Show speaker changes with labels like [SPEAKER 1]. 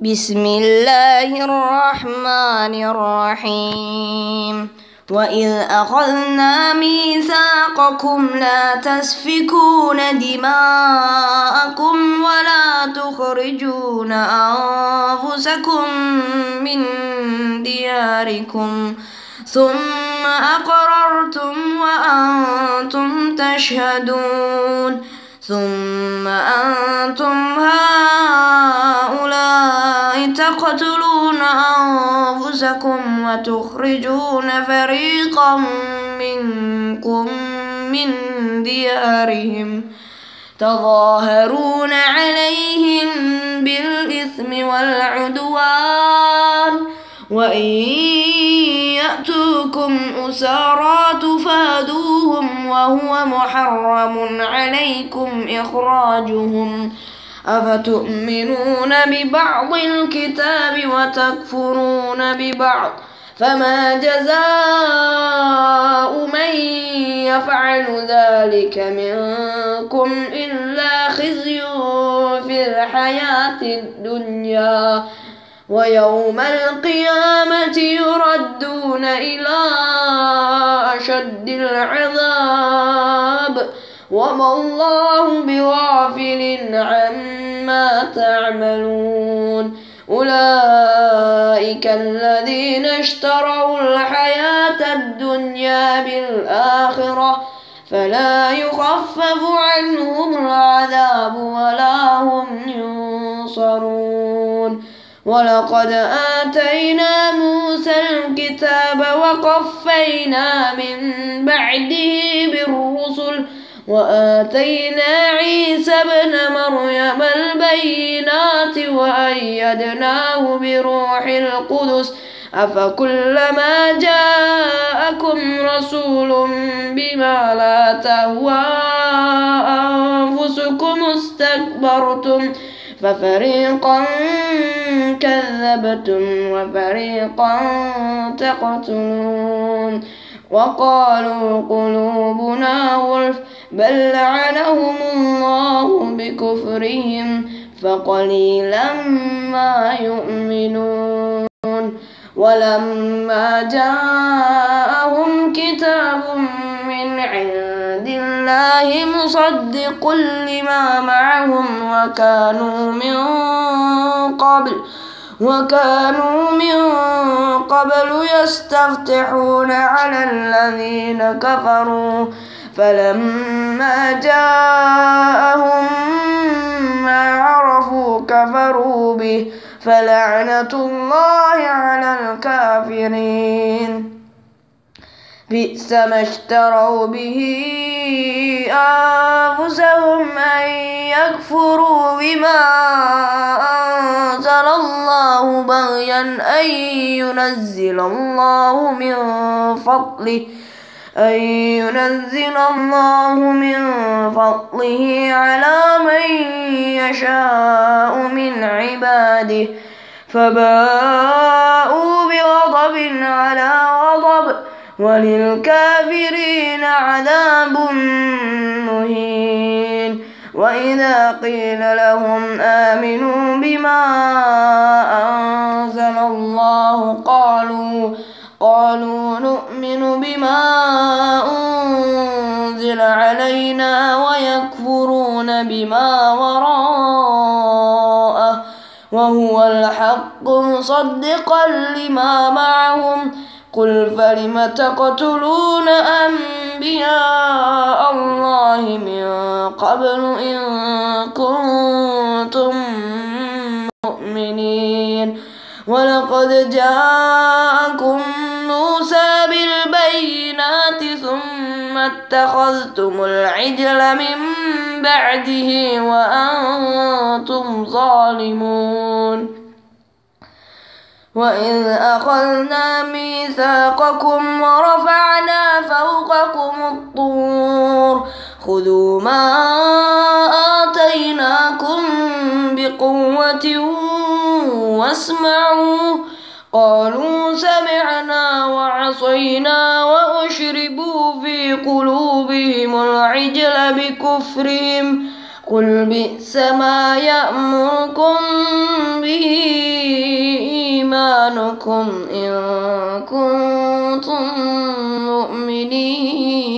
[SPEAKER 1] بسم الله الرحمن الرحيم وإذ أخذنا ميثاقكم لا تسفكون دماءكم ولا تخرجون أنفسكم من دياركم ثم أقررتم وأنتم تشهدون ثم أنتم هؤلاء تقتلون أنفسكم وتخرجون فريقا منكم من ديارهم تظاهرون عليهم بالإثم والعدوان وإن يأتوكم أسارى تفادوهم وهو محرم عليكم إخراجهم أفتؤمنون ببعض الكتاب وتكفرون ببعض فما جزاء من يفعل ذلك منكم إلا خزي في الحياة الدنيا ويوم القيامة يردون إلى أشد العذاب وما الله بغافل عما تعملون أولئك الذين اشتروا الحياة الدنيا بالآخرة فلا يخفف عنهم العذاب ولا هم ينصرون ولقد آتينا موسى الكتاب وقفينا من بعده بالرسل وآتينا عيسى ابن مريم البينات وأيدناه بروح القدس أفكلما جاءكم رسول بما لا تهوى أنفسكم استكبرتم ففريقا كذبتم وفريقا تقتلون وقالوا قلوبنا غلف بل لعنهم الله بكفرهم فقليلا ما يؤمنون ولما جاءهم كتاب من عند الله مصدق لما معهم وكانوا من قبل يستفتحون على الذين كفروا فلما جاءهم ما عرفوا كفروا به فلعنة الله على الكافرين بئس ما اشتروا به أنفسهم أن يكفروا بما أنزل الله بغيا أن ينزل الله من فضله على من يشاء من عباده فباءوا بغضب على غضب وللكافرين عذاب مهين وإذا قيل لهم آمنوا بما أنزل الله قالوا نؤمن بما أنزل علينا ويكفرون بما وراءه وهو الحق مصدقا لما معهم قل فلم تقتلون أنبياء الله من قبل إن كنتم مؤمنين ولقد جاءكم موسى بالبينات ثم اتخذتم العجل من بعده وأنتم ظالمون وإذ أخذنا ميثاقكم ورفعنا فوقكم الطور خذوا ما آتيناكم بقوة واسمعوا قالوا سمعنا وعصينا وأشربوا في قلوبهم العجل بكفرهم قل بئس ما يأمركم به لكم إن كنتم مؤمنين.